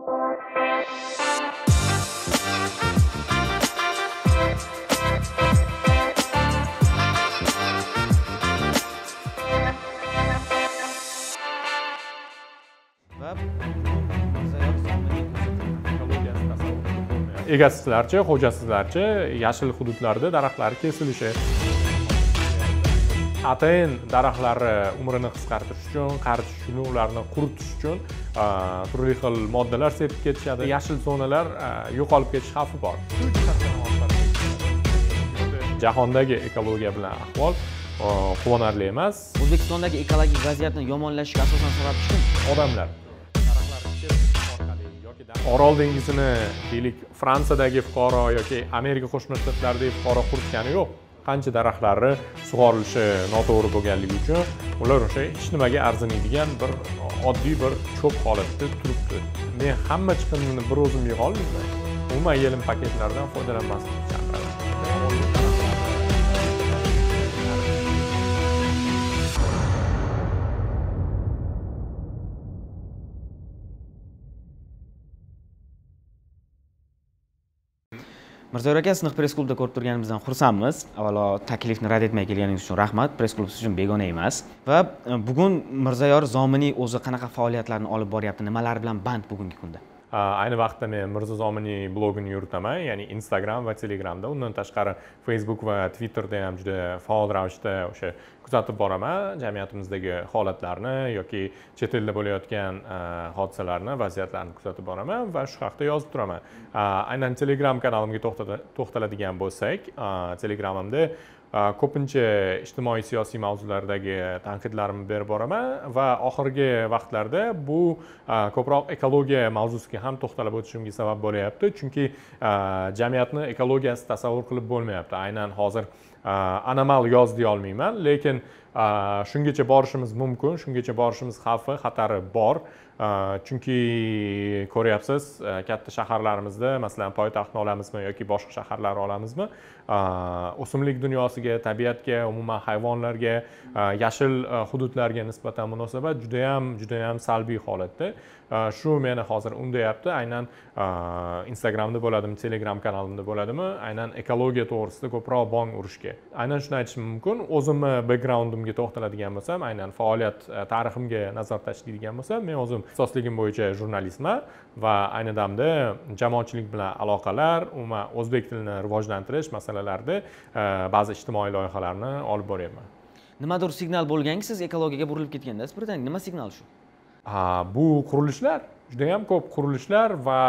Egasizlarcha, xo'jasizlarcha yashil hududlarda daraxtlar kesilishi. Atayin daraxtlarni umrini qisqartirish uchun, qaritish uchun, ularni quritish uchun turli xil moddalar sepib ketishadi. Yashil zonalar yo'qolib ketish xavfi bor. Jahondagi ekologiya bilan ahvol quvonarli emas. O'zbekistondagi ekologik vaziyatni yomonlashishiga asosan sababchi kim? Odamlar. Orol dengizini deylik Fransiyadagi fuqaro yoki Amerika Qo'shma Shtatlaridagi fuqaro quritgani yo'q. Qancha daraxtlarni sug'orilishi noto'g'ri bo'lganligi uchun ular o'sha hech nimaga arzimaydigan bir oddiy bir cho'p holatda turibdi. Men hamma chiqindini bir o'zim yig'a olmayman. Umuman yelim paketlardan foydalanmaslikka chaqiraman. Mirzoyor aka, sizni press klubda ko'rib turganimizdan xursandmiz. Avvalo taklifni rad etmay kelganingiz uchun rahmat. Press klub siz uchun begona emas. Va bugun Mirzoyor Zominiy o'zi qanaqa faoliyatlarni olib boryapti, nimalar bilan band bugungi kunda? Ayni vaqtda men Mirzo Zominiy blogini yuritaman, ya'ni Instagram va Telegramda. Undan tashqari Facebook va Twitterda ham juda faol ravishda o'sha kuzatib boraman jamiyatimizdagi holatlarni yoki chet elda bo'layotgan hodisalarni, vaziyatlarni kuzatib boraman va shu haqda yozib turaman. Aynan Telegram kanalimga to'xtaladigan bo'lsak, Telegramimda ko'pincha ijtimoiy siyosiy mavzulardagi tanqidlarimni berib boraman va oxirgi vaqtlarda bu ko'proq ekologiya mavzusiga ham to'xtalib o'tishimga sabab bo'layapti, chunki jamiyatni ekologiyasi tasavvur qilib bo'lmayapti. Aynan hozir anomal yoz deya olmayman, lekin shungacha borishimiz mumkin, shungacha borishimiz xavfi, xatari bor. Chunki ko'ryapsiz, katta shaharlarimizda, masalan, poytaxtni olamizmi yoki boshqa shaharlarni olamizmi, o'simlik dunyosiga, tabiatga, umuman hayvonlarga, yashil hududlarga nisbatan munosabat juda ham salbiy holatda. Shu meni hozir undayapti, aynan Instagramda bo'ladimi, Telegram kanalimda bo'ladimi, aynan ekologiya to'g'risida ko'proq bong urishga. Aynan shuni aytishim mumkin. O'zimni backgroundimga to'xtaladigan bo'lsam, aynan faoliyat tariximga nazar tashlaydigan bo'lsam, men o'zim ixtisosligim bo'yicha jurnalistman va ayni damda jamoatchilik bilan aloqalar, umuman o'zbek tilini rivojlantirish masalalarida ba'zi ijtimoiy loyihalarni olib boryapman. Nimadir signal bo'lganki, siz ekologiyaga burilib ketgandasiz. Birdan nima signal shu? Bu qurilishlar, juda ham ko'p qurilishlar va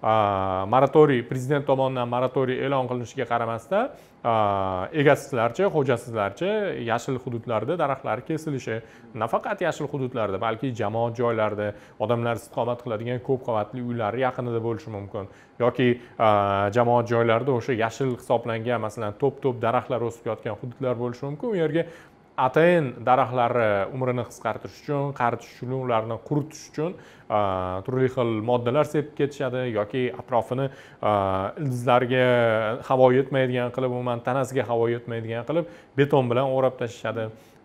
moratoriy, prezident tomonidan moratoriy e'lon qilinishiga qaramasdan egasizlarcha, xo'jasizlarcha yashil hududlarda daraxtlar kesilishi, nafaqat yashil hududlarda, balki jamoat joylarida, odamlar istiqomat qiladigan ko'p qavatli uylar yaqinida bo'lishi mumkin yoki jamoat joylarida o'sha yashil hisoblangan, masalan, to'p-to'p daraxtlar o'sib yotgan hududlar bo'lishi mumkin. U yerga atayin daraxtlarni umrini qisqartirish uchun, qaritish uchun, ularni quritish uchun turli xil moddalar sepib ketishadi yoki atrofini ildizlarga havo yetmaydigan qilib, umuman tanasiga havo yetmaydigan qilib beton bilan o'rab tashlashadi.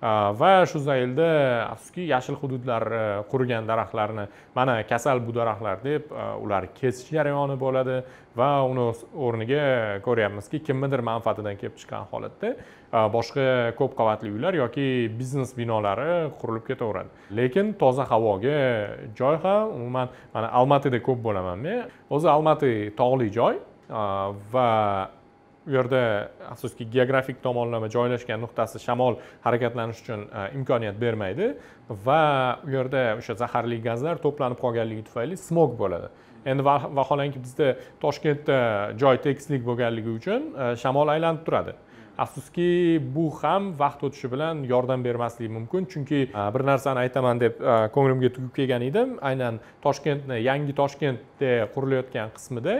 Va shu zaylda afsuski yashil hududlar qurigan daraxtlarni mana kasal bu daraxtlar deb ular kesish jarayoni bo'ladi va uni o'rniga ko'ryapmizki, kimnidir manfaatidan kelib chiqqan holatda boshqa ko'p qavatli uylar yoki biznes binolari qurilib ketaveradi. Lekin toza havoga joy ham umuman mana Almatada ko'p bo'laman men. O'zi Almaty tog'li joy va u yerda afsuski geografik tomonlama joylashgan nuqtasi shamol harakatlanish uchun imkoniyat bermaydi va u yerda o'sha zaharli gazlar to'planib qolganligi tufayli smog bo'ladi. Endi vaholanki bizda Toshkentda joy tekislik bo'lganligi uchun shamol aylanib turadi. Afsuski bu ham vaqt o'tishi bilan yordam bermasligi mumkin, chunki bir narsani aytaman deb ko'nglimga tugib kelgan edim. Aynan Toshkentni, yangi Toshkentda qurilayotgan qismida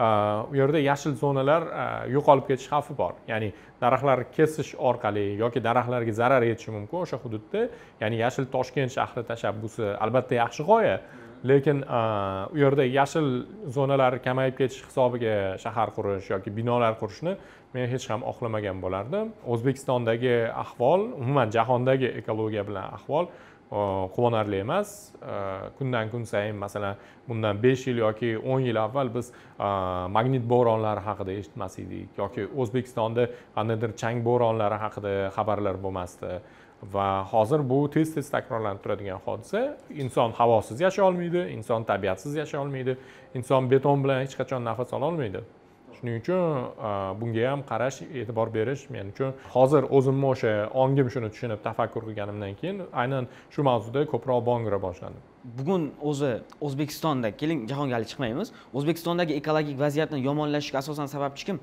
u yerda yashil zonalar yo'qolib ketish xavfi bor. Ya'ni daraxtlar kesish orqali yoki daraxtlarga zarar yetishi mumkin o'sha hududda. Ya'ni yashil Toshkent shahri tashabbusi albatta yaxshi g'oya, lekin u yerda yashil zonalar kamayib ketish hisobiga shahar qurish yoki binolar qurishni men hech ham oqlamagan bo'lardim. O'zbekistondagi ahvol, umuman jahondagi ekologiya bilan ahvol quvonarli emas. Kundan kun sayin masalan bundan 5 yil yoki 10 yil avval biz magnit bo'ronlari haqida eshitmas edik yoki O'zbekistonda qandaydir chang bo'ronlari haqida xabarlar bo'lmasdi. Va hozir bu tez takrorlanib turadigan hodisa. Inson havosiz yashay olmaydi, inson tabiatsiz yashay olmaydi, inson beton bilan hech qachon nafas ola olmaydi. Shuning uchun bunga ham qarash, e'tibor berish men uchun hozir o'zimni o'sha ongim shuni tushunib tafakkur qilganimdan keyin aynan shu mavzuda ko'proq bong'ira boshladim. Bugun o'zi O'zbekistonda, keling jahonga hali chiqmaymiz. O'zbekistondagi ekologik vaziyatni yomonlashishiga asosan sababchi kim?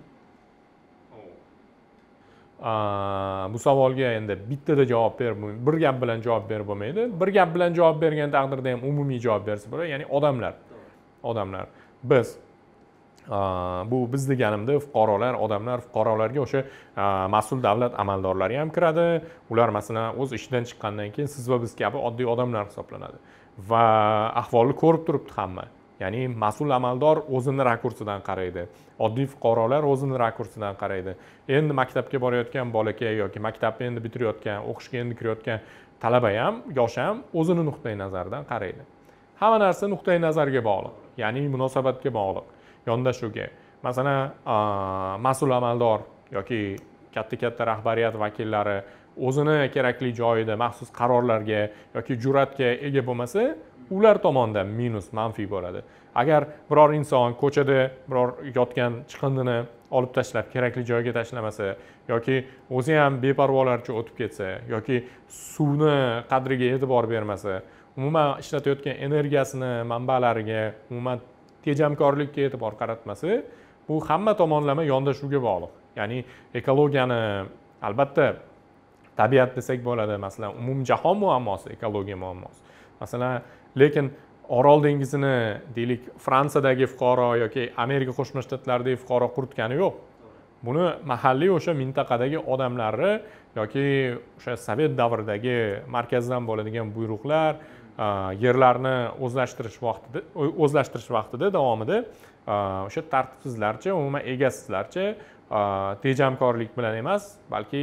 Bu savolga endi bittada javob berib bo'lmaydi, bir gap bilan javob berib bo'lmaydi. Bir gap bilan javob bergan taqdirda ham umumiy javob bersa bo'ladi, ya'ni odamlar. Biz bu biz deganimda fuqarolarga o'sha mas'ul davlat amaldorlari ham kiradi. Ular masalan o'z ishidan chiqqandan keyin siz va biz kabi oddiy odamlar hisoblanadi va ahvolni ko'rib turibdi hamma. Ya'ni mas'ul amaldor o'zini rakursidan qaraydi. Oddiy fuqarolar o'zini rakursidan qaraydi. Endi maktabga borayotgan bolakay yoki maktabni endi bitirayotgan, o'qishga endi kirayotgan talaba ham, yosh ham o'zini nuqtai nazaridan qaraydi. Hamma narsa nuqtai nazarga bog'liq, ya'ni munosabatga bog'liq, yondashuvga. Masalan, mas'ul amaldor yoki katta rahbariyat vakillari o'zini kerakli joyida maxsus qarorlarga yoki jur'atga ega bo'lmasa, ular tomonidan minus, manfiy bo'ladi. Agar biror inson ko'chada biror yotgan chiqindini olib tashlab kerakli joyga tashlamasa yoki o'zi ham beparvolarcha o'tib ketsa yoki suvni qadriga e'tibor bermasa, umuman ishlatayotgan energiyasini manbalariga, umuman tejamkorlikka e'tibor qaratmasa, bu hamma tomonlama yondashuvga bog'liq. Ya'ni ekologiyani albatta tabiat desak bo'ladi, masalan, umumjahon muammosi, ekologiya muammosi. Masalan, lekin Orol dengizini deylik Fransiyadagi fuqaro yoki Amerika Qo'shma Shtatlaridagi fuqaro quritgani yo'q. Buni mahalliy o'sha mintaqadagi odamlari yoki o'sha Sovet davridagi markazdan bo'ladigan buyruqlar, yerlarni o'zlashtirish vaqtida davomida o'sha tartibsizlarcha, umuman egasizlarcha tejamkorlik bilan emas, balki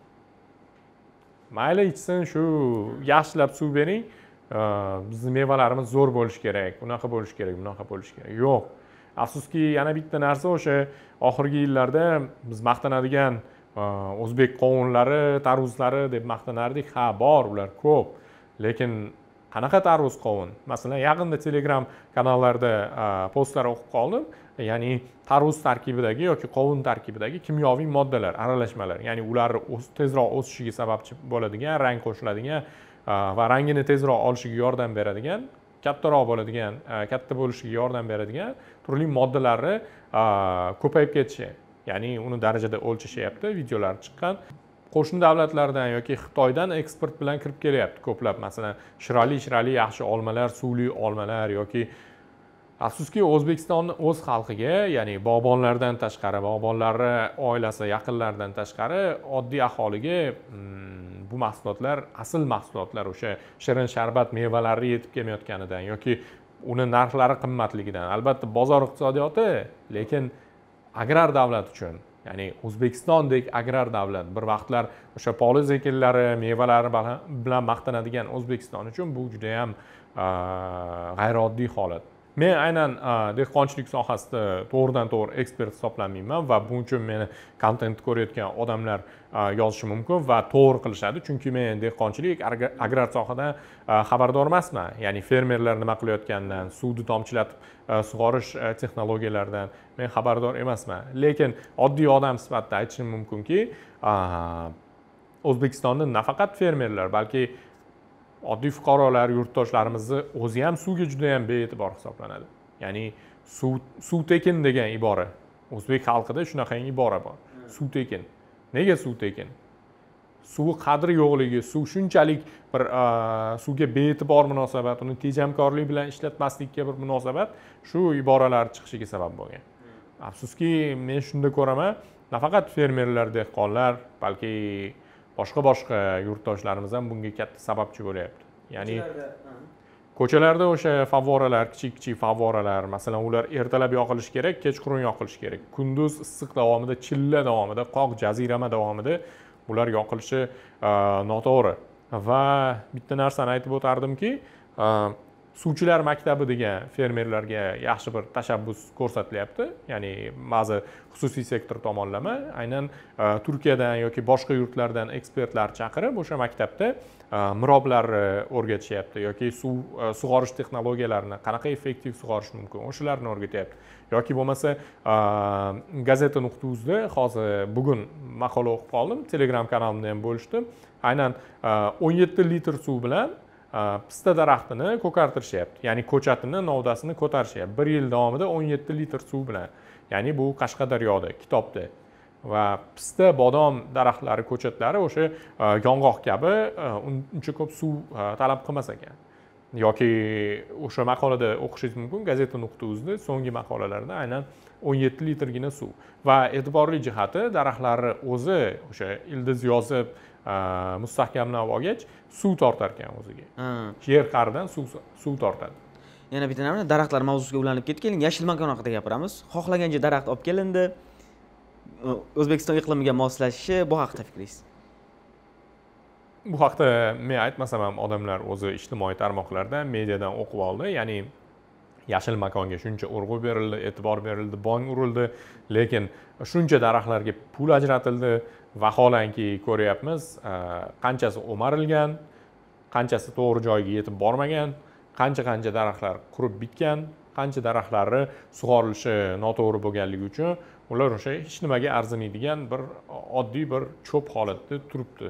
mayli ichsin, shu yaxshilab suv bering, bizning mevalarimiz zo'r bo'lishi kerak, bunaqa bo'lishi kerak, bunaqa bo'lishi kerak. Yo'q. Afsuski yana bitta narsa o'sha oxirgi yillarda biz maqtanadigan o'zbek qovunlari, tarvuzlari deb maqtanardik. Ha, bor, ular ko'p. Lekin qanaqa tarvuz qovun? Masalan, yaqinda Telegram kanallarda postlar o'qib qoldim. Ya'ni tarvuz tarkibidagi yoki qovun tarkibidagi kimyoviy moddalar, aralashmalar, ya'ni ular tezroq o'sishiga sababchi bo'ladigan, rang qo'shiladigan va rangini tezroq olishiga yordam beradigan, kattaroq bo'ladigan, katta bo'lishiga yordam beradigan turli moddalarni ko'payib ketishi. Ya'ni uni darajada o'lchashyapti, videolar chiqqan. Qo'shni davlatlardan yoki Xitoydan eksport bilan kirib kelyapti ko'plab, masalan, shirali yaxshi olmalar, suvli olmalar yoki afsuski O'zbekistonning o'z xalqiga, ya'ni bog'bonlardan tashqari, bog'bonlari oilasi, yaqinlaridan tashqari oddiy aholiga bu mahsulotlar, asl mahsulotlar o'sha shirin sharbat mevalari yetib kelmayotganidan yoki uni narxlari qimmatligidan. Albatta bozor iqtisodiyoti, lekin agrar davlat uchun, ya'ni O'zbekistondek agrar davlat, bir vaqtlar o'sha poliz ekinlari, mevalari bilan maqtanadigan O'zbekiston uchun bu juda ham g'ayrioddiy holat. Men aynan dehqonchilik sohasida to'g'ridan-to'g'ri ekspert hisoblanmayman va buning uchun meni kontent ko'rayotgan odamlar yozishi mumkin va to'g'ri qilishadi, chunki men dehqonchilik, agrar sohadan xabardor emasman. Ya'ni fermerlar nima qilayotganidan, suvni tomchilatib sug'orish texnologiyalaridan men xabardor emasman. Lekin oddiy odam sifatida aytishim mumkinki, O'zbekistonda nafaqat fermerlar, balki oddiy fuqarolar, yurtdoshlarimizni o'zi ham suvga juda ham bee'tibor hisoblanadi. Ya'ni suv tekin degan ibora. O'zbek xalqida shunaqangi ibora bor. Suv tekin. Nega suv tekin? Suv qadri yo'qligi, suv shunchalik bir suvga bee'tibor munosabat, uni tejamkorlik bilan ishlatmaslikka bir munosabat shu iboralar chiqishiga sabab bo'lgan. Afsuski, men shunda ko'raman, nafaqat fermerlar, dehqonlar, balki boshqa yurtdoshlarimiz ham bunga katta sababchi bo'lyapti. Ya'ni ko'chalarda o'sha favvoralar, kichik favvoralar, masalan, ular ertalab yoqilishi kerak, kechqurun yoqilishi kerak. Kunduz issiq davomida, chilla davomida, qoq jazirama davomida ular yoqilishi noto'g'ri. va bitta narsani aytib o'tardimki, suvchilar maktabi degan fermerlarga yaxshi bir tashabbus ko'rsatilyapti. Ya'ni ba'zi xususiy sektor tomonlama aynan Turkiyadan yoki boshqa yurtlardan ekspertlar chaqirib o'sha maktabda miroblarni o'rgatishyapti yoki sug'orish texnologiyalarini qanaqa effektiv sug'orish mumkin o'shalarni o'rgatyapti. Yoki bo'lmasa gazeta.uzda hozir bugun maqola o'qib qoldim, Telegram kanalimda ham bo'lishdim. Aynan 17 litr suv bilan pista daraxtini ko'kartirishyapti. Ya'ni ko'chatini, novdasini ko'tarishyapti. 1 yil davomida 17 litr suv bilan. Ya'ni bu Qashqadaryoda, Kitobda. Va pista, bodom daraxtlari, ko'chatlari o'sha yong'oq kabi uncha ko'p suv talab qilmas ekan. Yoki o'sha maqolada o'qishingiz mumkin, gazeta.uzda so'nggi maqolalarda aynan 17 litrgina suv. Va e'tiborli jihati daraxtlarni o'zi o'sha ildiz yozib mustahkamlab olgach suv tortar ekan o'ziga. Yer qa'ridan suv tortadi. Yana bitta narsa daraxtlar mavzusiga ulanib ketgan. Yashil makon haqida gapiramiz. Xohlagancha daraxt olib kelindi. O'zbekiston iqlimiga moslashishi bu haqida fikringiz? Bu haqda men aytmasam ham odamlar o'zi ijtimoiy tarmoqlarda, mediadan o'qib oldi. Ya'ni yashil makonga shuncha urg'u berildi, e'tibor berildi, bong urildi, lekin shuncha daraxtlarga pul ajratildi. Vaholanki ko'ryapmiz, qanchasi o'marilgan, qanchasi to'g'ri joyga yetib bormagan, qancha daraxtlar qurib bitgan, qancha daraxtlarni sug'orilishi noto'g'ri bo'lganligi uchun ular o'sha hech nimaga arzimaydigan bir oddiy bir cho'p holatda turibdi.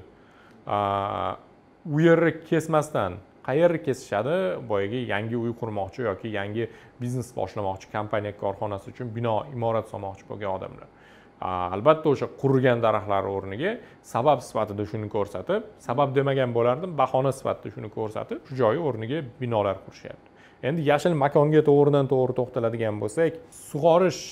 U yerni kesmasdan qayerni kesishadi? Boyagi yangi uy qurmoqchi yoki yangi biznes boshlamoqchi kompaniya korxonasi uchun bino, imorat solmoqchi bo'lgan odamlar. Albatta o'sha qurigan daraxtlar o'rniga sabab sifatida shuni ko'rsatib, sabab demagan bo'lardim, bahona sifatida shuni ko'rsatib, shu joyi o'rniga binolar qurishyapti. Endi yashil makonga to'g'ridan to'g'ri to'xtaladigan bo'lsak, sug'orish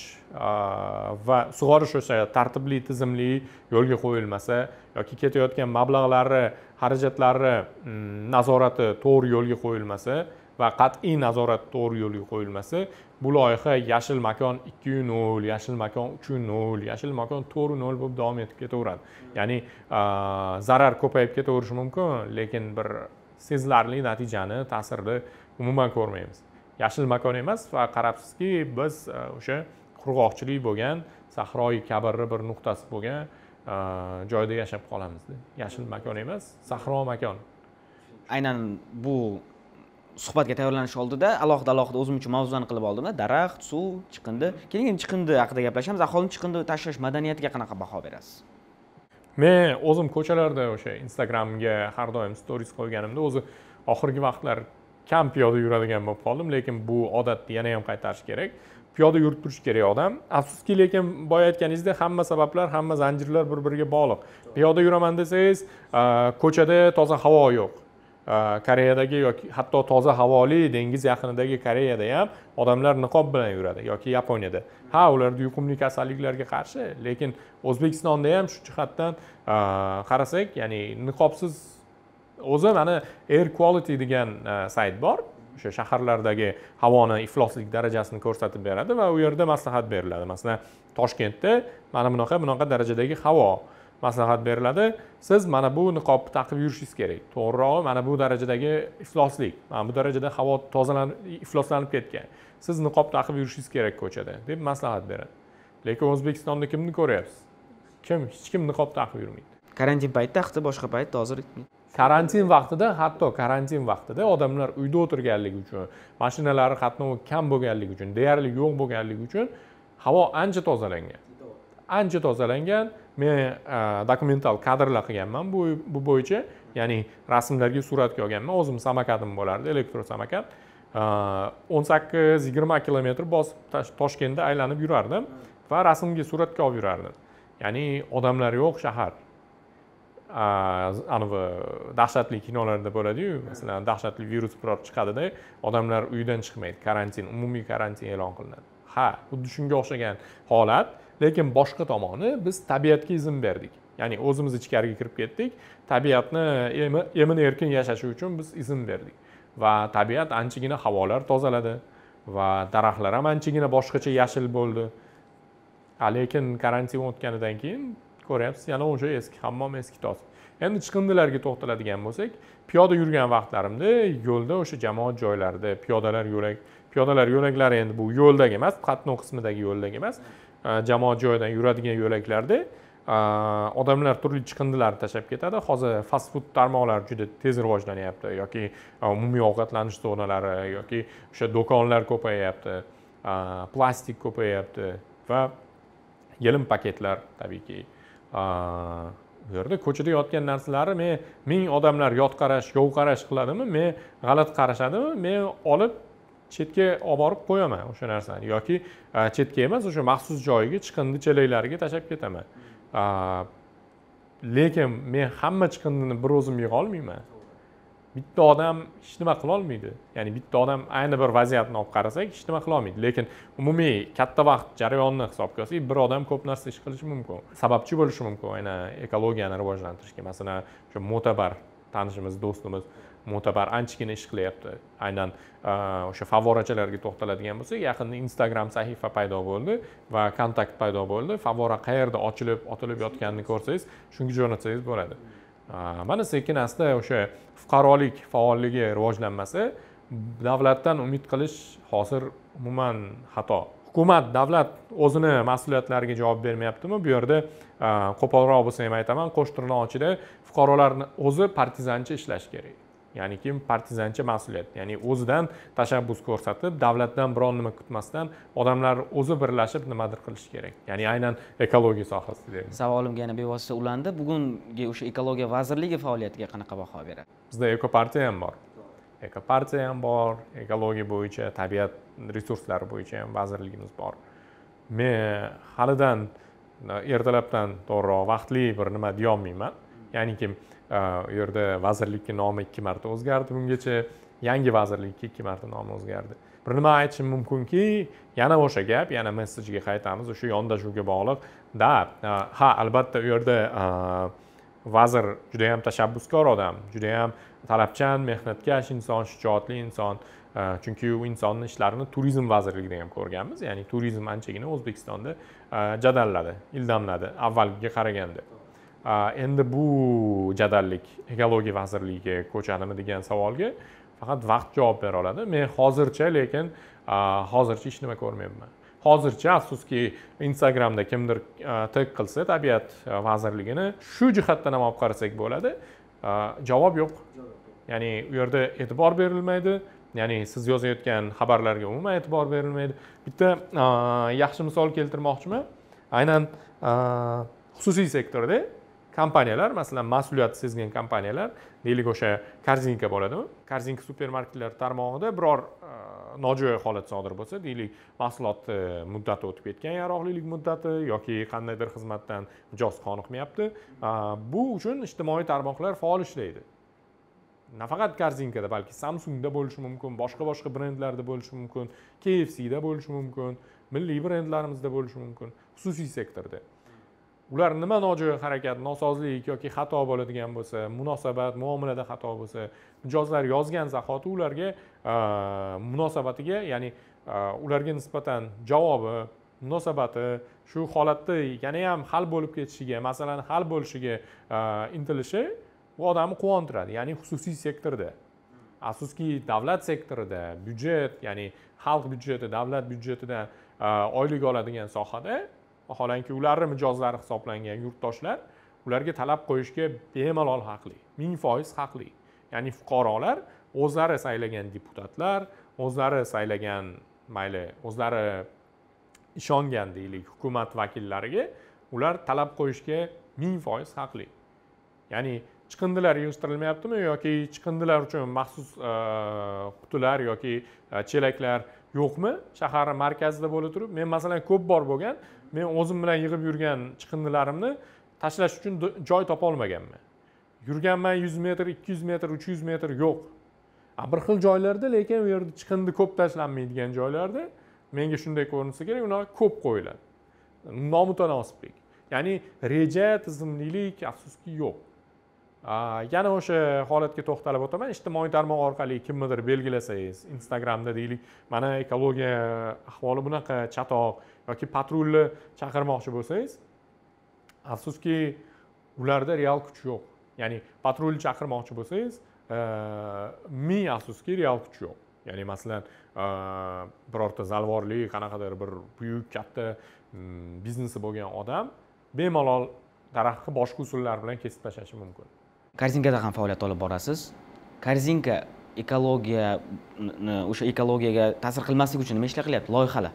va sug'orish o'sha tartibli, tizimli yo'lga qo'yilmasa yoki ketayotgan mablag'larni, xarajatlarni nazorati to'g'ri yo'lga qo'yilmasa va qat'iy nazorat to'g'ri yo'lga qo'yilmasa, bu loyiha yashil makon 2.0, yashil makon 3.0, yashil makon 4.0 bo'lib davom etib ketaveradi. Ya'ni zarar ko'payib ketaverishi mumkin, lekin bir sezilarli natijani, ta'sirni umuman ko'rmaymiz. Yashil makon emas va qarabsizki, biz o'sha qurg'oqchilik bo'lgan, sahroyi kabirni bir nuqtasi bo'lgan joyda yashab qolamiz. Yashil makon emas, sahro makon. Aynan bu suhbatga tayyorlanish oldida alohida o'zim uchun mavzularni qilib oldimda. Daraxt, suv, chiqindi. Keyin chiqindi haqida gaplashamiz. Aholini chiqindi tashlash madaniyatiga qanaqa baho berasiz? Men o'zim ko'chalarda o'sha Instagramga har doim stories qo'yganimda o'zi oxirgi vaqtlar kam piyoda yuradigan bo'lib qoldim, lekin bu odatni yana ham qaytarish kerak. Piyoda yurib turish kerak odam. Afsuski, lekin boya aytganingizdek, hamma sabablar, hamma zanjirlar bir-biriga bog'liq. Piyoda yuraman desangiz, ko'chada toza havo yo'q. Koreyadagi yoki hatto toza havoli dengiz yaqinidagi Koreyada ham odamlar niqob bilan yuradi yoki Yaponiyada. Ha, ularda yuqumli kasalliklarga qarshi, lekin O'zbekistonda ham shu jihatdan qarasak, ya'ni niqobsiz o'zi mana Air Quality degan sayt bor. O'sha shaharlardagi havoni ifloslik darajasini ko'rsatib beradi va u yerda maslahat beriladi. Masalan, Toshkentda mana bunaqa darajadagi havo maslahat beriladi. Siz mana bu niqobni taqib yurishingiz kerak. To'g'rirog'i mana bu darajadagi ifloslik, mana bu darajada havo tozalanib, ifloslanib ketgan. Siz niqob taqib yurishingiz kerak ko'chada deb maslahat beradi. Lekin O'zbekistonda kimni ko'ryapsiz? Hech kim niqob taqib yurmaydi. Karantin paytida haqida boshqa paytda hozir karantin vaqtida, hatto karantin vaqtida odamlar uyda o'tirganligi uchun, mashinalari qatnovi kam bo'lganligi uchun, deyarli yo'q bo'lganligi uchun havo ancha tozalangan. Ancha tozalangan. Men dokumental kadrlar qilganman bu bo'yicha, ya'ni rasmlarga suratga olganman. O'zim samakatim bo'lardi, elektrosamokat. 18-20 kilometr bosib Toshkentda aylanib yurardim va rasmga suratga olib yurardim. Ya'ni odamlar yo'q shahar. Anavi dahshatli kinolarda bo'ladi-yu, masalan, dahshatli virus biror chiqadida, odamlar uydan chiqmaydi, karantin, umumiy karantin e'lon qilinadi. Ha, xuddi shunga o'xshagan holat, lekin boshqa tomoni biz tabiatga izn berdik. Ya'ni o'zimiz ichkariga kirib ketdik, tabiatni emin-erkin yashashi uchun biz izn berdik. Va tabiat anchagina havolar tozaladi va daraxtlar ham anchagina boshqacha yashil bo'ldi. Lekin karantin o'tganidan keyin ko'ryapsiz, yana o'sha eski hammom, eski tos. Endi chiqindilarga to'xtaladigan bo'lsak, piyoda yurgan vaqtlarimda yo'lda o'sha jamoat joylarida piyodalar yo'laklari endi bu yo'ldagi emas, qatnov qismidagi yo'ldagi emas, jamoat joyidan yuradigan yo'laklarda odamlar turli chiqindilarni tashlab ketadi. Hozir fast food tarmoqlari juda tez rivojlanyapti yoki umumiy ovqatlanish zonalari yoki o'sha do'konlar ko'payyapti, plastik ko'payyapti va yelim paketlar tabiiyki. Bu yerda ko'chada yotgan narsalarni ming odamlar yot qarash, yov qarash qiladimi, men g'alati qarashadimi, men olib chetga olib borib qo'yaman o'sha narsani yoki chetga emas, o'sha maxsus joyiga chiqindi chelaklariga tashlab ketaman. Lekin men hamma chiqindini bir o'zim yig'a olmayman. Bitta odam hech nima qila olmaydi. Ya'ni bitta odam ayni bir vaziyatni olib qarasak, hech nima qila olmaydi. Lekin umumiy katta vaqt jarayonni hisobga olsak, bir odam ko'p narsa ish qilishi mumkin. Sababchi bo'lishi mumkin aynan ekologiyani rivojlantirishga. Masalan, o'sha Mo'tabar tanishimiz, do'stimiz Mo'tabar anchagina ish qilyapti. Aynan o'sha favvorachalarga to'xtaladigan bo'lsak, yaqinda Instagram sahifa paydo bo'ldi va kontakt paydo bo'ldi. Favvora qayerda otilib yotganini ko'rsangiz, shunga jo'natsangiz bo'ladi. Mana sekin asta o'sha fuqarolik faolligi rivojlanmasa, davlatdan umid qilish hozir umuman xato. Hukumat, davlat o'zini mas'uliyatlariga javob bermayaptimi? Bu yerda qo'polroq bo'lsa ham aytaman, qo'sh tirnoq ichida fuqarolarni o'zi partizancha ishlash kerak. Ya'ni kim partizancha mas'uliyat, ya'ni o'zidan tashabbus ko'rsatib, davlatdan biron nima kutmasdan odamlar o'zi birlashib nimadir qilish kerak. Ya'ni aynan ekologiya sohasida deymiz. Savolimga yana bevosita ulandi. Bugungi o'sha ekologiya vazirligi faoliyatiga qanaqa baho beradi? Bizda ekopartiya ham bor. Ekopartiya ham bor, ekologiya bo'yicha, tabiat resurslari bo'yicha ham vazirligimiz bor. Men halidan ertalabdan to'g'riroq vaqtli bir nima deya olmayman. Ya'ni kim u yerda vazirlikning nomi 2 marta o'zgardi bungacha, yangi vazirlikka 2 marta nomi o'zgardi. Bir nima aytishim mumkinki, yana o'sha gap, yana messajga qaytamiz, o'sha yondashuvga bog'liq. Ha, albatta u yerda vazir juda ham tashabbuskor odam, juda ham talabchan, mehnatkash inson, shijoatli inson. Chunki u insonning ishlarini turizm vazirligida ham ko'rganmiz. Ya'ni turizm anchagina O'zbekistonda jadalladi, ildamladi avvalgiga qaraganda. Endi bu jadallik ekologiya vazirligiga ko'chadimi degan savolga faqat vaqt javob bera oladi. Men hozircha hech nima ko'rmayapman. Hozircha afsuski Instagramda kimdir tag qilsa tabiat vazirligini shu jihatdan ham olib qarasak bo'ladi, javob yo'q. Ya'ni u yerda e'tibor berilmaydi. Ya'ni siz yozayotgan xabarlarga umuman e'tibor berilmaydi. Bitta yaxshi misol keltirmoqchiman. Aynan xususiy sektorda kompaniyalar, masalan, mas'uliyat sezgan kompaniyalar, deylik o'sha Korzinka bo'ladimi? Korzinka supermarketlar tarmog'ida biror nojo'ya holat sodir bo'lsa, deylik, mahsulot muddati o'tib ketgan, yaroqlilik muddati yoki qandaydir xizmatdan mijoz qoniqmayapti. Bu uchun ijtimoiy tarmoqlar faol ishlaydi. Nafaqat Korzinkada, balki Samsungda bo'lishi mumkin, boshqa brendlarda bo'lishi mumkin, KFCda bo'lishi mumkin, milliy brendlarimizda bo'lishi mumkin, xususiy sektorda. Ular nima nojo'ya harakat, nosozlik yoki xato bo'ladigan bo'lsa, munosabat, muomalada xato bo'lsa, mijozlar yozgan zahoti ularga munosabatiga, ya'ni ularga nisbatan javobi, munosabati shu holatda yana ham hal bo'lib ketishiga, masalan, hal bo'lishiga intilishi bu odamni quvontiradi. Ya'ni xususiy sektorda. Afsuski davlat sektorida byudjet, ya'ni xalq byudjeti, davlat byudjetidan oylik oladigan sohada vaholanki ularning mijozlari hisoblangan yurtdoshlar ularga talab qo'yishga bemalol haqli, 1000% haqli. Ya'ni fuqarolar o'zlari saylagan deputatlar, o'zlari saylagan, o'zlari ishongan deylik hukumat vakillariga ular talab qo'yishga 1000% haqli. Ya'ni chiqindilar yig'ishtirilmayaptimi yoki chiqindilar uchun maxsus qutilar yoki chelaklar yo'qmi shahar markazida bo'la turib? Men masalan ko'p bor bo'lgan, men o'zim bilan yig'ib yurgan chiqindilarimni tashlash uchun joy topa olmaganman. Yurganman 100 metr, 200 metr, 300 metr yo'q. Bir xil joylarda, lekin u yerda chiqindi ko'p tashlanmaydigan joylarda menga shunday ko'rinsa kerak, ular ko'p qo'yiladi. Nomutanosiblik. Ya'ni reja, tizimlilik afsuski yo'q. Yana o'sha holatga to'xtalib o'taman. Ijtimoiy tarmoq orqali kimnidir belgilasangiz, Instagramda deylik, mana ekologiya ahvoli bunaqa, chatoq yoki patrulni chaqirmoqchi bo'lsangiz, afsuski ularda real kuch yo'q. ya'ni patrul chaqirmoqchi bo'lsangiz ming afsuski real kuch yo'q. Ya'ni masalan birorta zalvorli qanaqadir bir buyuk katta biznesi bo'lgan odam bemalol daraxtni boshqa usullar bilan kesib tashlashi mumkin. Korzinkada ham faoliyat olib borasiz. Korzinka o'sha ekologiyaga ta'sir qilmaslik uchun nima ishlar qilyapti, loyihalar?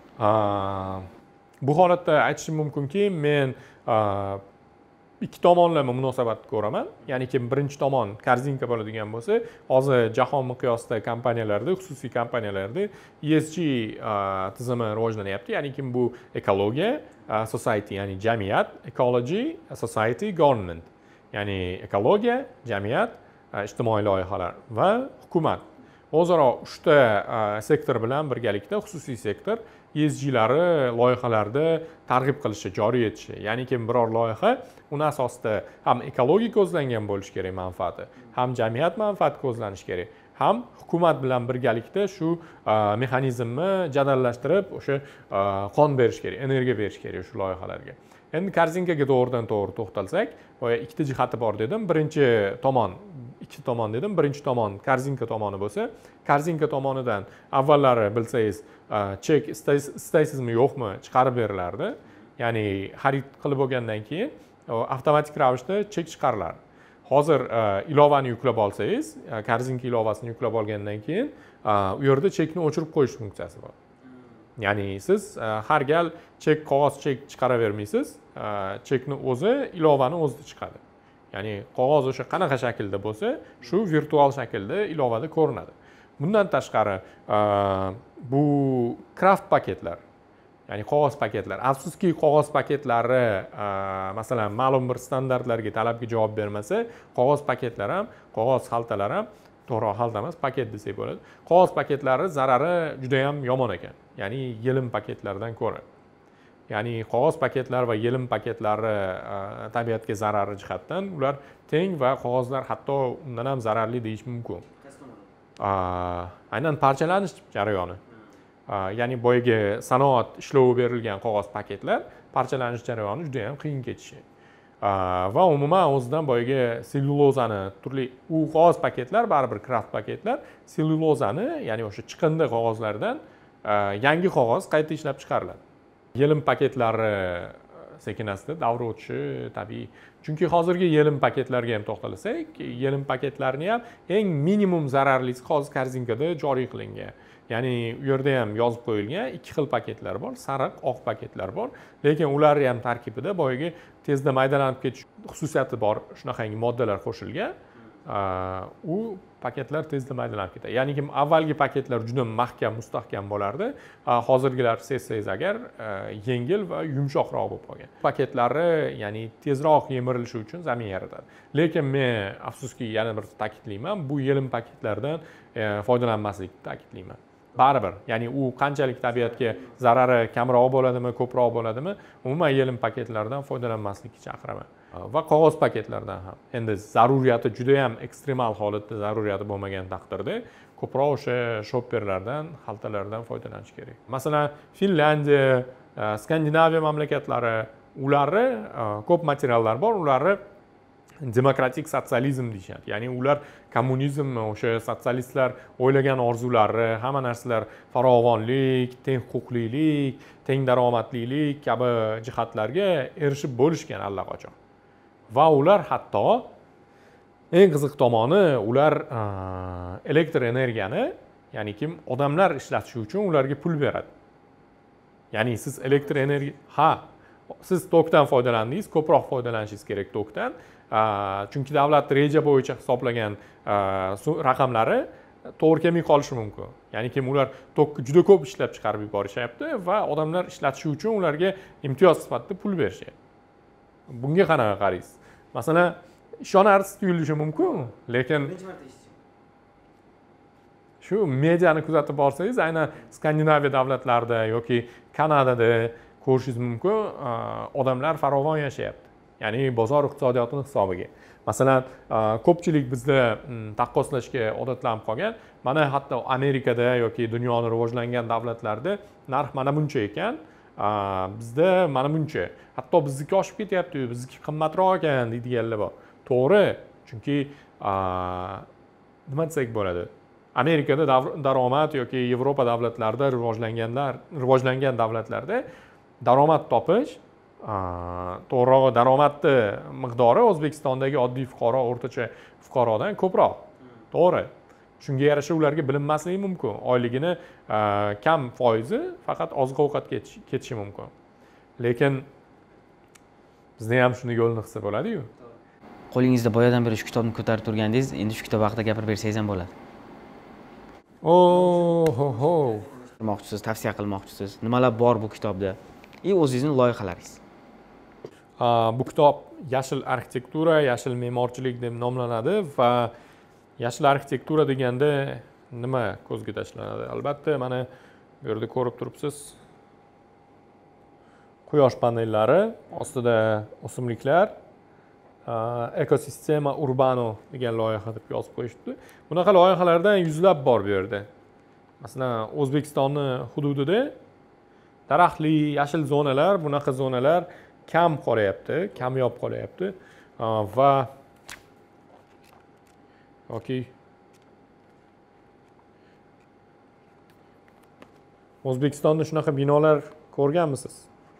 Bu holatda aytishim mumkinki, men ikki tomonlama munosabat ko'raman. Ya'ni kim birinchi tomon korzinka bo'ladigan bo'lsa, hozir jahon miqyosida kompaniyalarda, xususiy kompaniyalarda ESG tizimi rivojlanyapti. Ya'ni kim bu ekologiya, society, ya'ni jamiyat, ecology, society, government. Ya'ni ekologiya, jamiyat, ijtimoiy loyihalar va hukumat. O'zaro uchta sektor bilan birgalikda xususiy sektor ESG'lari loyihalarda targ'ib qilishi, joriy etishi. Ya'ni kim biror loyiha uni asosida ham ekologik ko'zlangan bo'lishi kerak manfaati, ham jamiyat manfaati ko'zlanishi kerak, ham hukumat bilan birgalikda shu mexanizmni jadallashtirib o'sha qon berish kerak, energiya berish kerak shu loyihalarga. Endi korzinkaga to'g'ridan to'g'ri to'xtalsak, boya ikkita jihati bor dedim. Birinchi tomon dedim. Birinchi tomon korzinka tomoni bo'lsa, korzinka tomonidan avvallari bilsangiz, chek istaysizmi yo'qmi chiqarib berilardi. Ya'ni xarid qilib bo'lgandan keyin avtomatik ravishda chek chiqarilardi. Hozir ilovani yuklab olsangiz, korzinka ilovasini yuklab olgandan keyin u yerda chekni o'chirib qo'yish funksiyasi bor. Ya'ni siz har gal qog'oz chek chiqaravermaysiz, chekni o'zi ilovani o'zida chiqadi. Ya'ni qog'oz o'sha qanaqa shaklda bo'lsa, shu virtual shaklda ilovada ko'rinadi. Bundan tashqari bu kraft paketlar, ya'ni qog'oz paketlar. Afsuski qog'oz paketlari masalan ma'lum bir standartlarga, talabga javob bermasa, qog'oz paketlar ham, qog'oz xaltalar ham, to'g'ri xalta emas, paket desak bo'ladi. Qog'oz paketlari zarari juda ham yomon ekan. Ya'ni yelim paketlardan ko'ra. Ya'ni qog'oz paketlar va yelim paketlari tabiatga zarari jihatdan ular teng va qog'ozlar hatto undan ham zararli deyish mumkin. Aynan parchalanish jarayoni. Ya'ni boyagi sanoat ishlovi berilgan qog'oz paketlar parchalanish jarayoni juda ham qiyin kechishi. Va umuman o'zidan boyagi sellyulozani turli qog'oz paketlar, baribir kraft paketlar sellyulozani, ya'ni o'sha chiqindi qog'ozlardan yangi qog'oz qayta ishlab chiqariladi. Yelim paketlari sekin-asta davri o'tishi tabiiy. Chunki hozirgi yelim paketlarga ham to'xtalsak, yelim paketlarni ham eng minimum zararlisi hozir korzinkada joriy qilingan. Ya'ni u yerda ham yozib qo'yilgan ikki xil paketlar bor, sariq, oq paketlar bor. Lekin ular ham tarkibida boyagi tezda maydalanib ketish xususiyati bor shunaqangi moddalar qo'shilgan. U paketlar tezda maydalanib ketadi. Ya'ni kim avvalgi paketlar juda mahkam, mustahkam bo'lardi, hozirgilar sezsangiz agar yengil va yumshoqroq bo'lib qolgan. Paketlari ya'ni tezroq yemirilishi uchun zamin yaratadi. Lekin men afsuski yana bir ta'kidlayman, bu yelim paketlardan foydalanmaslikni ta'kidlayman. Baribir, ya'ni u qanchalik tabiatga zarari kamroq bo'ladimi, ko'proq bo'ladimi, umuman yelim paketlardan foydalanmaslikka chaqiraman. Va qog'oz paketlardan ham. Endi zaruriyati juda ham ekstremal holatda zaruriyati bo'lmagan taqdirda ko'proq o'sha shopperlardan, xaltalardan foydalanish kerak. Masalan, Finlandiya, Skandinaviya mamlakatlari, ularni ko'p materiallar bor, ularni demokratik sotsializm deyishadi. Ya'ni ular kommunizmni, o'sha sotsialistlar o'ylagan orzulari, hamma narsalar farovonlik, teng huquqlilik, teng daromadlilik kabi jihatlarga erishib bo'lishgan allaqachon. Va ular hatto eng qiziq tomoni, ular elektr energiyani, ya'ni kim odamlar ishlatishi uchun ularga pul beradi. Ya'ni siz elektr energiya, siz tokdan foydalandingiz, ko'proq foydalanishingiz kerak tokdan. Chunki davlat reja bo'yicha hisoblagan raqamlari to'g'ri kelmay qolishi mumkin. Ya'ni kim ular tokki juda ko'p ishlab chiqarib yuborishyapti va odamlar ishlatishi uchun ularga imtiyoz sifatida pul berishyapti. Bunga qanaqa qaraysiz? Masalan, ishonarsiz tuyulishi mumkin, lekin shu mediani kuzatib borsangiz, aynan Skandinaviya davlatlarida yoki Kanadada ko'rishingiz mumkin, odamlar farovon yashayapti. Ya'ni bozor iqtisodiyotining hisobiga. Masalan, ko'pchilik bizda taqqoslashga odatlanib qolgan. Mana hatto Amerikada yoki dunyoning rivojlangan davlatlarida narx mana buncha ekan, bizda mana buncha. Hatto bizniki oshib ketyapti, bizniki qimmatroq ekan deydiganlar bor. to'g'ri, chunki nima desak bo'ladi, Amerikada daromad yoki Yevropa davlatlarida rivojlangan davlatlarda daromad topish, to'g'rirog'i daromadni miqdori O'zbekistondagi oddiy fuqaro, o'rtacha fuqarodan ko'proq. To'g'ri. Shunga yarasha ularga bilinmasligi mumkin. Oyligini kam foizi faqat oziq-ovqatga ketishi mumkin. Lekin bizda ham shuni yo'lni qilsa bo'ladi-yu. Qo'lingizda boyadan beri shu kitobni ko'tarib turgandingiz, endi shu kitob haqida gapirib bersangiz ham bo'ladi. Oho. Qilmoqchisiz, tavsiya qilmoqchisiz. Nimalar bor bu kitobda? O'zingizning loyihalaringiz. Bu kitob yashil arxitektura, yashil me'morchilik deb nomlanadi va yashil arxitektura deganda nima ko'zga tashlanadi? Albatta, mana bu yerda ko'rib turibsiz. Quyosh panellari, ostida o'simliklar, ekosistema urbano degan loyiha deb yozib qo'yishdi. Bunaqa loyihalardan yuzlab bor bu yerda. Masalan, O'zbekistonning hududida daraxtli, yashil zonalar, bunaqa zonalar kam qolyapti, kamyob qolyapti va yoki O'zbekistonda shunaqa binolar ko'rganmisiz?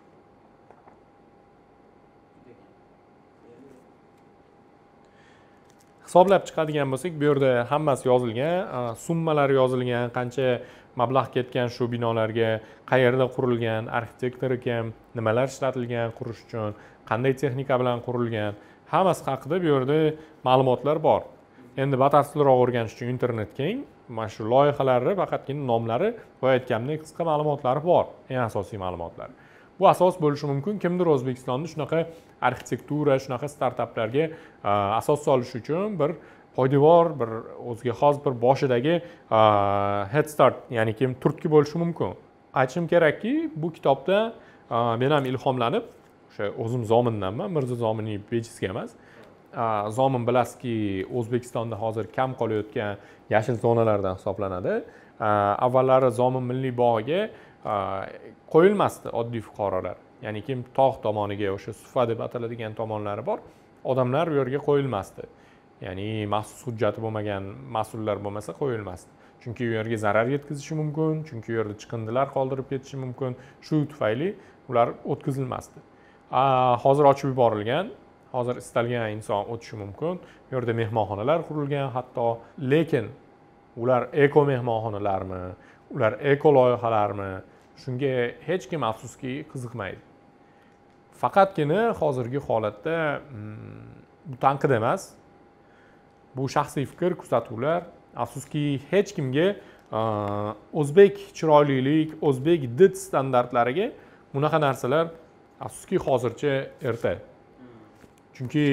Hisoblab chiqadigan bo'lsak, bu yerda hammasi yozilgan, summalar yozilgan, qancha mablag' ketgan shu binolarga, qayerda qurilgan, arxitektor kim, nimalar ishlatilgan qurish uchun, qanday texnika bilan qurilgan, hammasi haqida bu yerda ma'lumotlar bor. Endi batafsilroq o'rganish uchun internet keng, mana shu loyihalarni faqatgina nomlari va aytganimdek qisqa ma'lumotlari bor, eng asosiy ma'lumotlar. Bu asos bo'lishi mumkin. Kimdir O'zbekistonda shunaqa arxitektura, shunaqa startaplarga asos solish uchun bir poydevor, bir o'ziga xos bir boshidagi head start, ya'ni kim turtki bo'lishi mumkin. Aytishim kerakki, bu kitobda men ham ilhomlanib, o'sha o'zim Zomindanman, Mirzo Zominiy bejizga emas. Zomin bilasizki, O'zbekistonda hozir kam qolayotgan yashil zonalardan hisoblanadi. Avvallari Zomin milliy bog'iga qo'yilmasdi oddiy fuqarolar. Ya'ni kim tog' tomoniga, o'sha sufa deb ataladigan tomonlari bor, odamlar u yerga qo'yilmasdi. Ya'ni maxsus hujjati bo'lmagan mas'ullar bo'lmasa qo'yilmasdi. Chunki u yerga zarar yetkazishi mumkin, chunki u yerda chiqindilar qoldirib ketishi mumkin. Shu tufayli ular o'tkazilmasdi. Hozir ochib yuborilgan, hozir istalgan inson o'tishi mumkin. Bu yerda mehmonxonalar qurilgan hatto, lekin ular eko mehmonxonalarmi, ular eko loyihalarmi, shunga hech kim afsuski qiziqmaydi. Faqatgina hozirgi holatda bu tanqid emas, bu shaxsiy fikr, kuzatuvlar, afsuski hech kimga o'zbek chiroylilik, o'zbek did standartlariga bunaqa narsalar afsuski hozircha erta. Chunki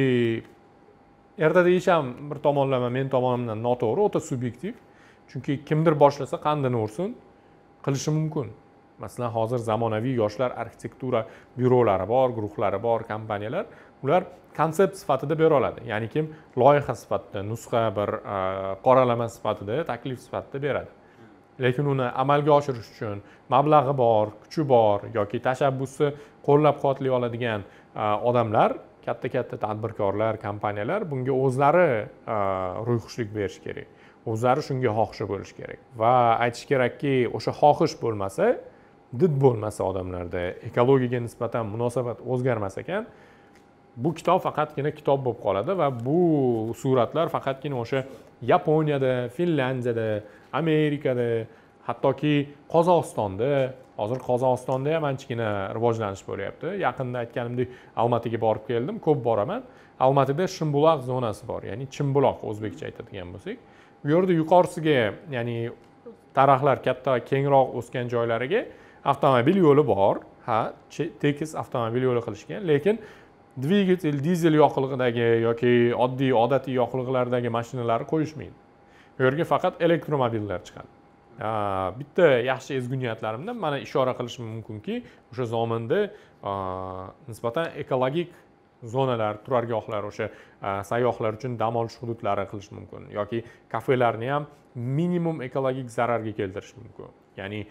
erta deyish ham bir tomonlama men tomonimdan noto'g'ri, o'ta subyektiv. Chunki kimdir boshlasa qandini ursin, qilishi mumkin. Masalan, hozir zamonaviy yoshlar arxitektura byurolari bor, guruhlari bor, kompaniyalar, ular konsept sifatida bera oladi. Ya'ni kim loyiha sifatida, nusxa bir qoralama sifatida, taklif sifatida beradi. Lekin uni amalga oshirish uchun mablag'i bor, kuchi bor yoki tashabbusi qo'llab-quvvatlay oladigan odamlar, katta-katta tadbirkorlar, kompaniyalar bunga o'zlari ro'yxushlik berish kerak. O'zlari shunga xohishi bo'lish kerak. Va aytish kerakki, o'sha xohish bo'lmasa, did bo'lmasa odamlarda, ekologiyaga nisbatan munosabat o'zgarmas ekan, bu kitob faqatgina kitob bo'lib qoladi va bu suratlar faqatgina o'sha Yaponiyada, Finlandiyada, Amerikada, hattoki Qozog'istonda, hozir Qozog'istonda ham anchagina rivojlanish bo'lyapti. Yaqinda aytganimdek, Almatiga borib keldim, ko'p boraman. Almatida Shimbuloq zonasi bor, ya'ni Chimbuloq o'zbekcha aytadigan bo'lsak. Bu yerda yuqorisiga, ya'ni daraxtlar katta, kengroq o'sgan joylariga avtomobil yo'li bor. Tekis avtomobil yo'li qilishgan, lekin dvigatel, dizel yoqilg'idagi yoki odatiy yoqilg'ilardagi mashinalarni qo'yishmaydi. Bu yerga faqat elektromobillar chiqadi. Bitta yaxshi ezgu niyatlarimdan mana ishora qilishim mumkinki, o'sha Zominda nisbatan ekologik zonalar, turargohlar, o'sha sayyohlar uchun dam olish hududlari qilish mumkin yoki kafelarni ham minimum ekologik zararga keltirish mumkin. Ya'ni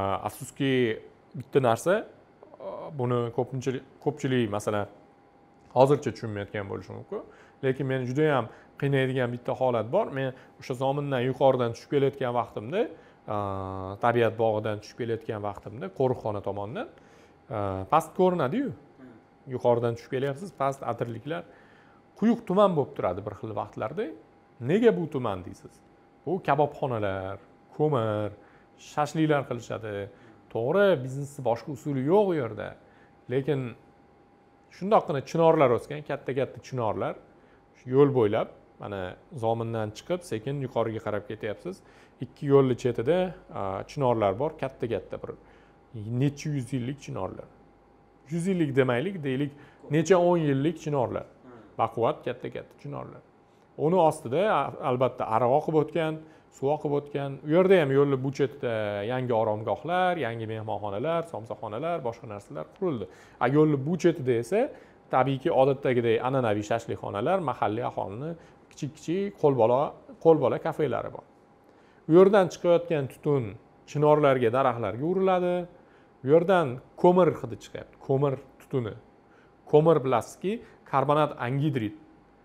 afsuski bitta narsa, buni ko'pchilik masalan hozircha tushunmayotgan bo'lishi mumkin, lekin meni juda ham qiynaydigan bitta holat bor. Men o'sha zomindan yuqoridan tushib kelayotgan vaqtimda, tabiat bog'idan tushib kelayotgan vaqtimda qo'riqxona tomonidan past ko'rinadi-yu. Yuqoridan tushib kelyapsiz, past atirliklar quyuq tuman bo'lib turadi bir xil vaqtlarda. Nega bu tuman deysiz? Bu kabobxonalar, ko'mir, shashliklar qilishadi. To'g'ri, biznesning boshqa usuli yo'q u yerda. Lekin shundoqqina chinorlar o'sgan, katta-katta chinorlar yo'l bo'ylab, mana zomindan chiqib, sekin yuqoriga qarab ketyapsiz. Ikki yo'lning chetida chinorlar bor, katta-katta bir necha 100 yillik chinorlar. 100 yillik demaylik, deylik, necha 10 yillik chinorlar. Baquvvat katta-katta chinorlar. Uni ostida albatta ariq oqib o'tgan, suv oqib o'tgan. U yerda ham yo'lning bu chetida yangi oromgohlar, yangi mehmonxonalar, somsaxonalar, boshqa narsalar qurildi. Yo'lning bu chetida esa tabiiyki odatdagidek an'anaviy shashlikxonalar, mahalliy aholining kichik-kichik qo'lbola kafelari bor. U yerdan chiqayotgan tutun chinorlarga, daraxtlarga uriladi. Bu yerdan ko'mir hidi chiqyapti. Ko'mir tutuni. Ko'mir bilasizki, karbonat angidrid.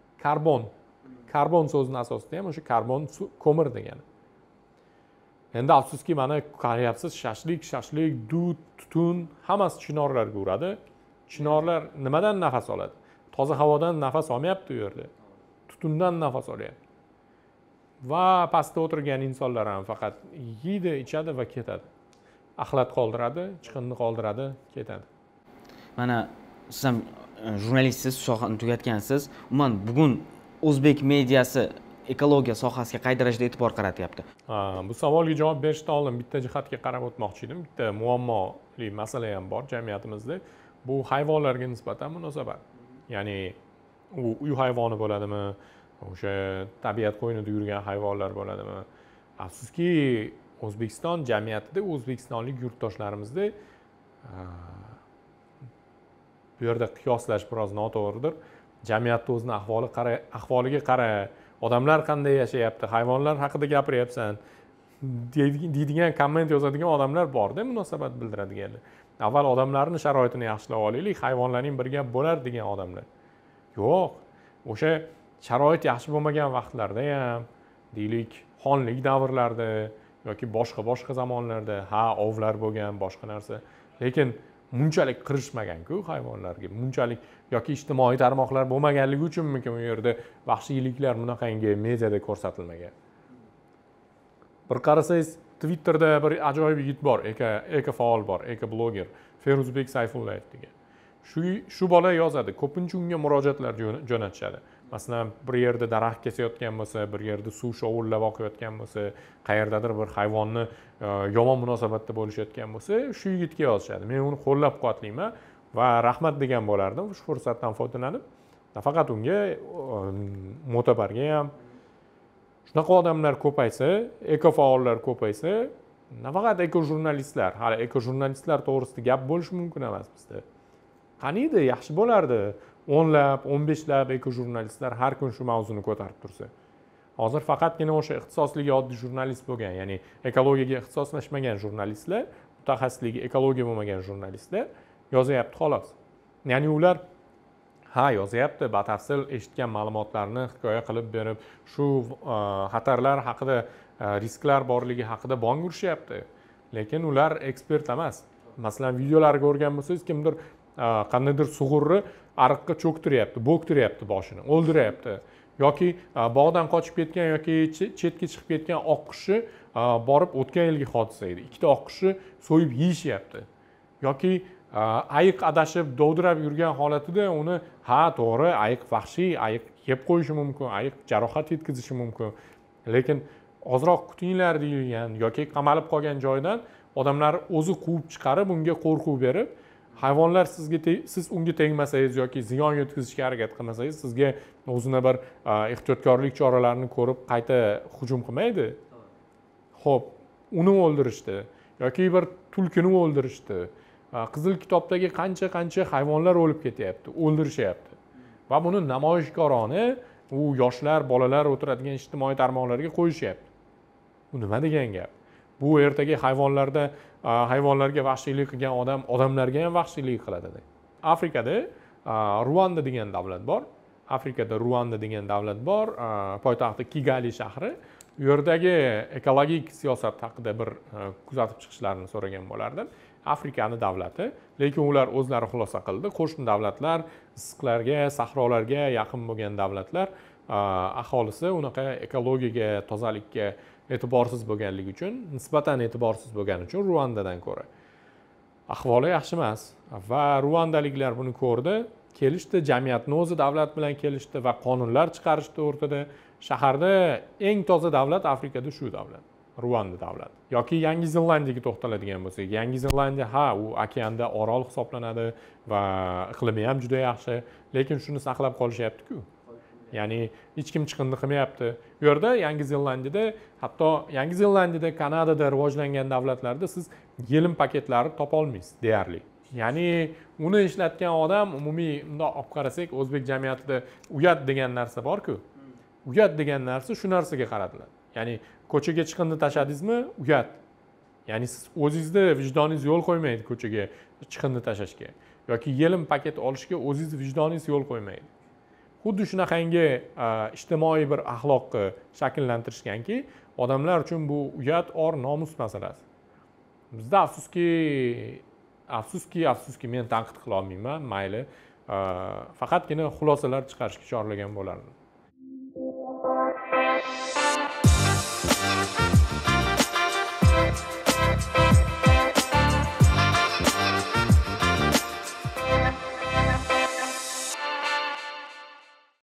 Karbon so'zining asosida ham o'sha karbon ko'mir degani. Endi afsuski mana qarayapsiz, shashlik, dud, tutun hammasi chinorlarga uradi. Chinorlar nimadan nafas oladi? Toza havodan nafas olmayapti u yerda. Tutundan nafas olyapti. Va pastda o'tirgan insonlar ham faqat yeydi, ichadi va ketadi. Axlat qoldiradi, chiqindi qoldiradi, ketadi. Mana siz ham jurnalistsiz, sohani tugatgansiz. Umuman bugun o'zbek mediasi ekologiya sohasiga qay darajada e'tibor qaratyapti? Bu savolga javob berishdan oldin bitta jihatga qarab o'tmoqchi edim. Bitta muammoli masala ham bor jamiyatimizda. Bu hayvonlarga nisbatan munosabat. Ya'ni u uy hayvoni bo'ladimi, o'sha tabiat qo'ynida yurgan hayvonlar bo'ladimi? Afsuski, O'zbekiston jamiyatida o'zbekistonlik yurtdoshlarimizda bu yerda qiyoslash biroz noto'g'ridir. Jamiyatning o'zining ahvoliga qara, odamlar qanday yashayapti, hayvonlar haqida gapiryapsan deydigan komment yozadigan odamlar bor-da, munosabat bildiradiganlar. Avval odamlarning sharoitini yaxshilab olaylik, hayvonlarning birga bo'lar degan odamlar. Yo'q, o'sha sharoit yaxshi bo'lmagan vaqtlarda ham, deylik, xonlik davrlarida yoki boshqa zamonlarda ovlar bo'lgan, boshqa narsa. Lekin munchalik qirishmagan-ku hayvonlarga, munchalik yoki ijtimoiy tarmoqlar bo'lmaganligi uchunmi u yerda vahshiyliklar bunaqangi mediada ko'rsatilmagan. Bir qarasangiz, Twitterda bir ajoyib yigit bor, eka faol bor, eka bloger, Feruzbek Sayfullayev degan. Shu bola yozadi, ko'pincha unga murojaatlar jo'natishadi. Masalan, bir yerda daraxt kesayotgan bo'lsa, bir yerda suv shovullab oqayotgan bo'lsa, qayerdadir bir hayvonni yomon munosabatda bo'lishayotgan bo'lsa, shu yigitga yozishadi. Men uni qo'llab-quvvatlayman va rahmat degan bo'lardim shu fursatdan foydalanib. Nafaqat unga, Mo'tabarga ham shunaqa odamlar ko'paysa, ekofaollar ko'paysa, nafaqat ekojurnalistlar, hali ekojurnalistlar to'g'risida gap bo'lishi mumkin emas bizda. Qaniydi, yaxshi bo'lardi. 10lab, 15lab ekojurnalistlar har kun shu mavzuni ko'tarib tursa. Hozir faqatgina o'sha ixtisosligi oddiy jurnalist bo'lgan, ya'ni ekologiyaga ixtisoslashmagan jurnalistlar, mutaxassisligi ekologiya bo'lmagan jurnalistlar yozyapti xolos. Ya'ni ular yozyapti, batafsil eshitgan ma'lumotlarni hikoya qilib berib, shu xatarlar haqida, risklar borligi haqida bong urishyapti. Lekin ular ekspert emas. Masalan, videolarga ko'rgan bo'lsangiz, kimdir qandaydir sug'urni ariqqa cho'ktiryapti, bo'ktiryapti boshini, o'ldiryapti. Yoki bog'dan qochib ketgan yoki chetga chiqib ketgan oqqushni borib o'tgan yilgi hodisa edi. Ikkita oqqushni so'yib yeyishyapti. Yoki ayiq adashib dovdirab yurgan holatida uni to'g'ri, ayiq vahshiy, ayiq yeb qo'yishi mumkin, ayiq jarohat yetkazishi mumkin. Lekin ozroq kutinglar deyilgan yoki qamalib qolgan joydan odamlar o'zi quvib chiqarib, unga qo'rquv berib, hayvonlar siz unga tegmasangiz yoki ziyon yetkazishga harakat qilmasangiz, sizga o'zini bir ehtiyotkorlik choralarini ko'rib qayta hujum qilmaydi. Xo'p, uni o'ldirishdi yoki bir tulkini o'ldirishdi. Qizil kitobdagi qancha hayvonlar o'lib ketyapti, o'ldirishyapti. Va buni namoyishkorona u yoshlar, bolalar o'tiradigan ijtimoiy tarmoqlarga qo'yishyapti. Bu nima degan gap? Bu ertaga hayvonlarga vahshiylik qilgan odamlarga ham vahshiylik qiladi. Afrikada Ruanda degan davlat bor. Afrikada Ruanda degan davlat bor. Poytaxti Kigali shahri. U yerdagi ekologik siyosat haqida bir kuzatib chiqishlarini so'ragan bo'lardim. Afrikani davlati, lekin ular o'zlari xulosa qildi. Qo'shni davlatlar, issiqlarga, sahrolarga yaqin bo'lgan davlatlar aholisi unaqa ekologiyaga, tozalikka e'tiborsiz bo'lganligi uchun, nisbatan e'tiborsiz bo'lgani uchun Ruandadan ko'ra ahvoli yaxshi emas. Va ruandaliklar buni ko'rdi, kelishdi, jamiyatni o'zi davlat bilan kelishdi va qonunlar chiqarishdi o'rtada. Shaharda eng toza davlat Afrikada shu davlat, Ruanda davlati. Yoki Yangi Zelandiyaga to'xtaladigan bo'lsak, Yangi Zelandiya u okeanda orol hisoblanadi va iqlimi ham juda yaxshi, lekin shuni saqlab qolishyapti-ku. Ya'ni hech kim chiqindi qilmayapti. Bu yerda Yangi Zelandiyada, hatto Yangi Zelandiyada, Kanadada rivojlangan davlatlarda siz yelim paketlarni topa olmaysiz deyarli. Ya'ni uni ishlatgan odam umumiy bundoq olib qarasak, o'zbek jamiyatida uyat degan narsa bor-ku. Uyat degan narsa shu narsaga qaratiladi. Ya'ni ko'chaga chiqindi tashladingizmi, uyat. Ya'ni siz o'zingizda vijdoningiz yo'l qo'ymaydi ko'chaga chiqindi tashlashga yoki yelim paket olishga o'zingiz vijdoningiz yo'l qo'ymaydi. Xuddi shunaqangi ijtimoiy bir axloqni shakllantirishganki, odamlar uchun bu uyat, or, nomus masalasi. Bizda afsuski men tanqid qila olmayman, mayli. Faqatgina xulosalar chiqarishga chorlagan bo'lardim.